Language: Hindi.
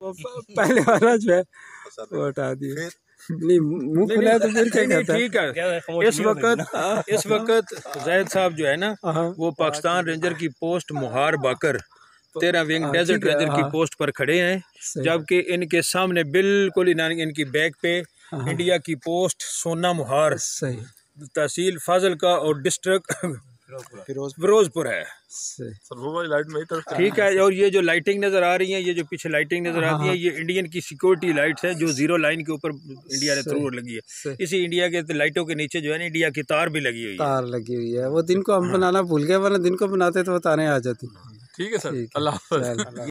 पहले वाला जो है वो हटा दिया। नहीं मुंह खुला है तो फिर क्या कहता है? ठीक है। इस वक्त जैद साहब जो है ना वो पाकिस्तान रेंजर की पोस्ट मुहार बाकर 13 विंग डेजर्ट रेंजर की पोस्ट पर खड़े हैं, जबकि इनके सामने बिल्कुल इनकी बैक पे इंडिया की पोस्ट सोना मुहार तहसील फाजिल का और डिस्ट्रिक्ट फिरोजपुर है। ठीक है। और ये जो लाइटिंग नजर आ रही है, ये जो पीछे लाइटिंग नजर आती है, ये इंडियन की सिक्योरिटी लाइट्स है जो जीरो लाइन के ऊपर इंडिया ने थ्रू लगी है। इसी इंडिया के लाइटों के नीचे जो है ना इंडिया की तार भी लगी हुई है। तार लगी हुई है। वो दिन को हम बनाना भूल गए, वरना दिन को बनाते तो वो तारें आ जाती। ठीक है सर, अल्लाह हाफ़िज़।